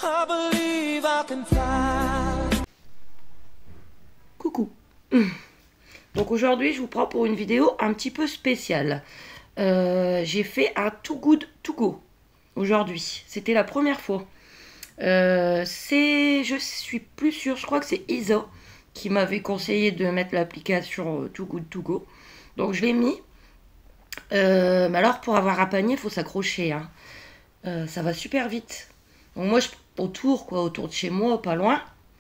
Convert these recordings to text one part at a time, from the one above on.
Coucou. Donc aujourd'hui je vous prends pour une vidéo un petit peu spéciale. J'ai fait un Too Good To Go aujourd'hui. C'était la première fois. Je suis plus sûre, je crois que c'est Isa qui m'avait conseillé de mettre l'application Too Good To Go. Donc je l'ai mis. Mais alors pour avoir un panier, il faut s'accrocher. Hein. Ça va super vite. Donc moi, autour de chez moi, pas loin.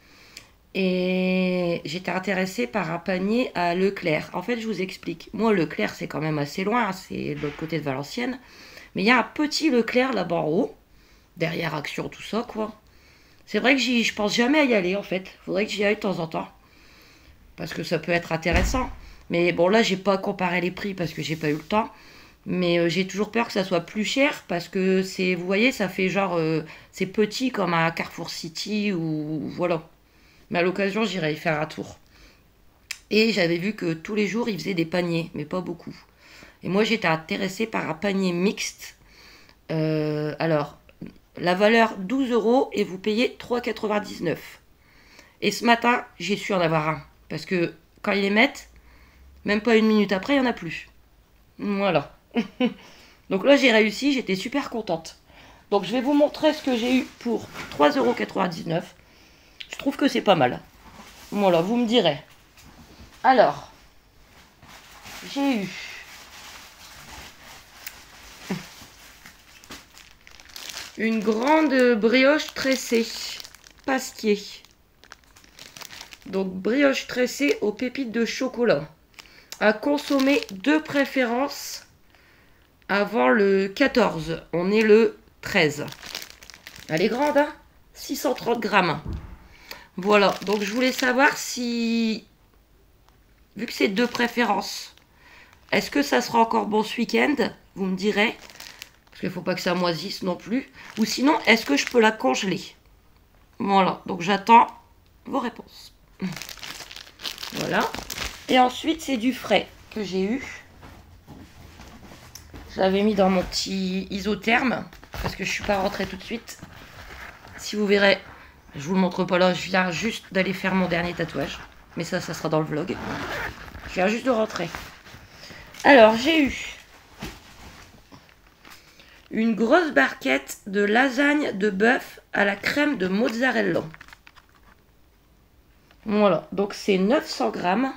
Et j'étais intéressée par un panier à Leclerc. En fait, je vous explique. Moi, Leclerc, c'est quand même assez loin. C'est de l'autre côté de Valenciennes. Mais il y a un petit Leclerc là-bas en haut. Derrière Action, tout ça, quoi. C'est vrai que je pense jamais à y aller, en fait. Faudrait que j'y aille de temps en temps. Parce que ça peut être intéressant. Mais bon, là, j'ai pas comparé les prix parce que j'ai pas eu le temps. Mais j'ai toujours peur que ça soit plus cher parce que c'est, vous voyez, ça fait genre, c'est petit comme à Carrefour City ou voilà. Mais à l'occasion, j'irai y faire un tour. Et j'avais vu que tous les jours, ils faisaient des paniers, mais pas beaucoup. Et moi, j'étais intéressée par un panier mixte. Alors, la valeur 12 € et vous payez 3,99 €. Et ce matin, j'ai su en avoir un. Parce que quand ils les mettent, même pas une minute après, il n'y en a plus. Voilà. Donc là, j'ai réussi, j'étais super contente. Donc je vais vous montrer ce que j'ai eu pour 3,99 €. Je trouve que c'est pas mal. Voilà, vous me direz. Alors, j'ai eu une grande brioche tressée, pasquier. Donc brioche tressée aux pépites de chocolat. À consommer de préférence avant le 14. On est le 13. Elle est grande, hein, 630 grammes. Voilà, donc je voulais savoir si, vu que c'est de préférence, est-ce que ça sera encore bon ce week-end? Vous me direz, parce qu'il ne faut pas que ça moisisse non plus. Ou sinon, est-ce que je peux la congeler? Voilà, donc j'attends vos réponses. Voilà. Et ensuite, c'est du frais que j'ai eu. Je l'avais mis dans mon petit isotherme, parce que je ne suis pas rentrée tout de suite. Si vous verrez, je vous le montre pas là, je viens juste d'aller faire mon dernier tatouage. Mais ça sera dans le vlog. Je viens juste de rentrer. Alors, j'ai eu une grosse barquette de lasagne de bœuf à la crème de mozzarella. Voilà, donc c'est 900 grammes.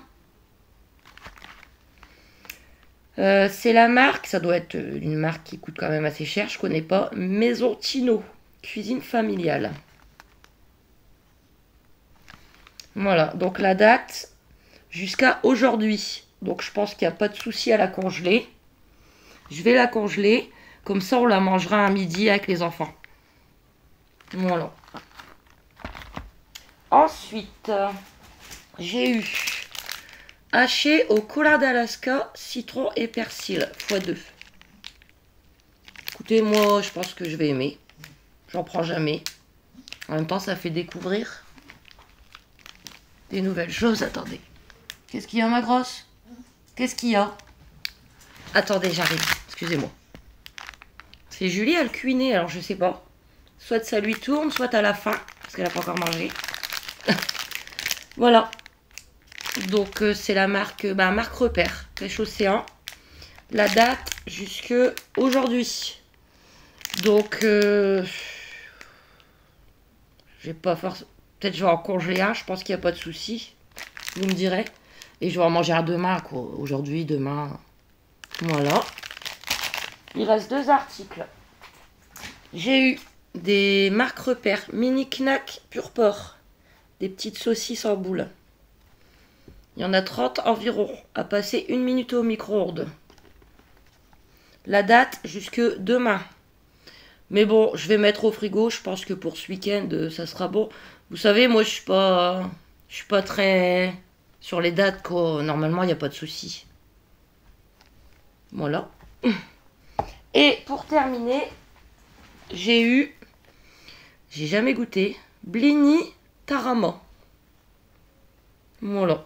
C'est la marque, ça doit être une marque qui coûte quand même assez cher, je connais pas. Maison Tino, cuisine familiale. Voilà, donc la date jusqu'à aujourd'hui. Donc je pense qu'il n'y a pas de souci à la congeler. Je vais la congeler, comme ça on la mangera à midi avec les enfants. Voilà. Ensuite, j'ai eu haché au cola d'Alaska, citron et persil, x2. Écoutez, moi, je pense que je vais aimer. J'en prends jamais. En même temps, ça fait découvrir des nouvelles choses. Attendez. Qu'est-ce qu'il y a, ma grosse? Qu'est-ce qu'il y a? Attendez, j'arrive. Excusez-moi. C'est Julie, elle cuisinait, alors je sais pas. Soit ça lui tourne, soit à la fin, parce qu'elle n'a pas encore mangé. Voilà. Donc c'est la marque, marque Repère, Pêche Océan. La date jusque aujourd'hui. Donc j'ai pas forcément. Peut-être je vais en congeler un, je pense qu'il n'y a pas de souci. Vous me direz. Et je vais en manger un demain, quoi. Aujourd'hui, demain. Voilà. Il reste 2 articles. J'ai eu des marques Repères, mini knack pur porc. Des petites saucisses en boule. Il y en a 30 environ, à passer 1 minute au micro-ondes. La date jusque demain. Mais bon, je vais mettre au frigo, je pense que pour ce week-end, ça sera bon. Vous savez, moi, je suis pas très sur les dates, quoi. Normalement, il n'y a pas de souci. Voilà. Et pour terminer, j'ai jamais goûté, Blini Tarama. Voilà.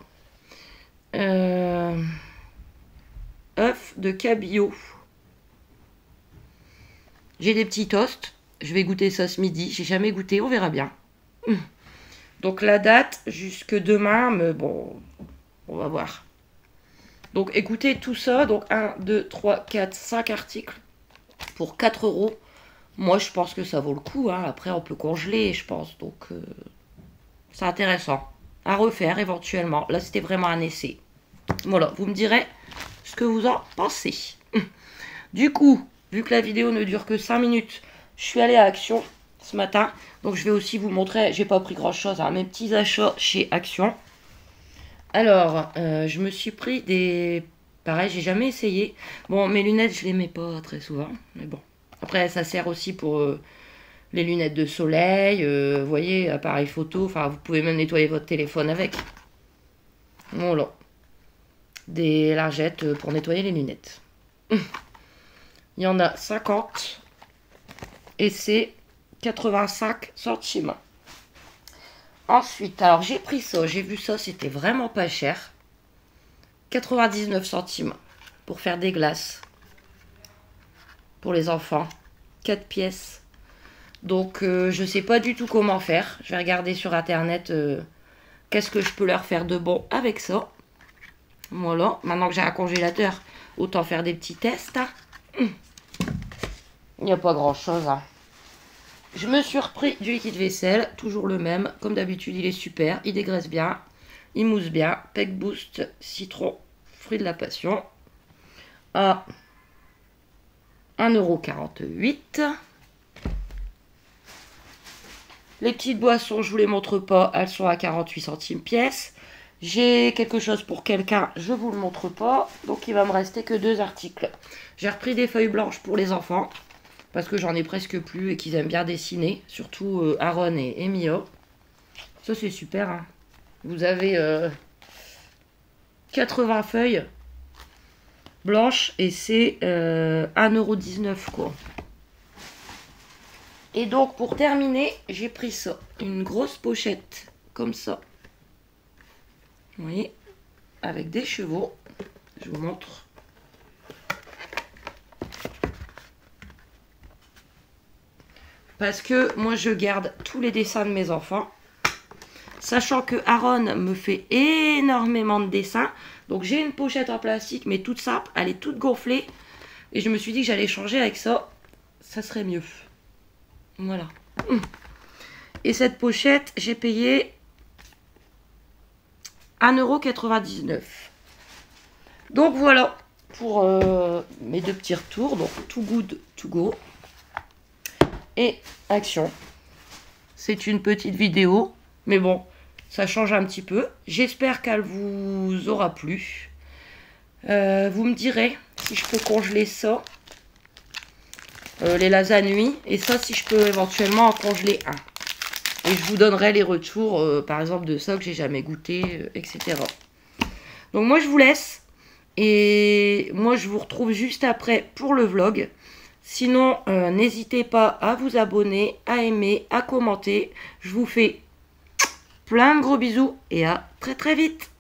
Œuf de cabillaud. J'ai des petits toasts. Je vais goûter ça ce midi. J'ai jamais goûté, on verra bien. Donc la date jusque demain, mais bon, on va voir. Donc écoutez tout ça, donc 1, 2, 3, 4, 5 articles pour 4 €. Moi je pense que ça vaut le coup, hein. Après on peut congeler je pense, donc c'est intéressant. À refaire éventuellement, là c'était vraiment un essai. Voilà, vous me direz ce que vous en pensez. Du coup, vu que la vidéo ne dure que 5 minutes, je suis allée à Action ce matin. Donc je vais aussi vous montrer, j'ai pas pris grand chose, hein, mes petits achats chez Action. Alors, je me suis pris des... Pareil, j'ai jamais essayé. Bon, mes lunettes, je les mets pas très souvent. Mais bon. Après, ça sert aussi pour les lunettes de soleil. Vous voyez, appareil photo. Enfin, vous pouvez même nettoyer votre téléphone avec. Voilà. Des lingettes pour nettoyer les lunettes. Il y en a 50. Et c'est 85 centimes. Ensuite, alors j'ai pris ça, j'ai vu ça, c'était vraiment pas cher. 99 centimes pour faire des glaces. Pour les enfants. 4 pièces. Donc je sais pas du tout comment faire. Je vais regarder sur internet qu'est-ce que je peux leur faire de bon avec ça. Voilà, maintenant que j'ai un congélateur, autant faire des petits tests. Il n'y a pas grand chose, hein. Je me suis repris du liquide vaisselle, toujours le même. Comme d'habitude, il est super, il dégraisse bien, il mousse bien. Pec Boost, citron, fruit de la passion. À 1,48 €. Les petites boissons, je vous les montre pas, elles sont à 48 centimes pièce. J'ai quelque chose pour quelqu'un, je vous le montre pas. Donc il va me rester que 2 articles. J'ai repris des feuilles blanches pour les enfants. Parce que j'en ai presque plus et qu'ils aiment bien dessiner. Surtout Aaron et Mio. Ça c'est super, hein. Vous avez 80 feuilles blanches et c'est 1,19 € quoi. Et donc pour terminer, j'ai pris ça. Une grosse pochette comme ça. Vous voyez, avec des chevaux. Je vous montre. Parce que moi, je garde tous les dessins de mes enfants. Sachant que Aaron me fait énormément de dessins. Donc, j'ai une pochette en plastique, mais toute simple. Elle est toute gonflée. Et je me suis dit que j'allais changer avec ça. Ça serait mieux. Voilà. Et cette pochette, j'ai payé 1,99 €. Donc, voilà. Pour mes 2 petits retours. Donc, Too Good To Go. Et Action. C'est une petite vidéo, mais bon, ça change un petit peu. J'espère qu'elle vous aura plu. Vous me direz si je peux congeler ça, les lasagnes, et ça si je peux éventuellement en congeler un. Et je vous donnerai les retours, par exemple de ça que j'ai jamais goûté, etc. Donc moi je vous laisse, et moi je vous retrouve juste après pour le vlog. Sinon, n'hésitez pas à vous abonner, à aimer, à commenter. Je vous fais plein de gros bisous et à très très vite.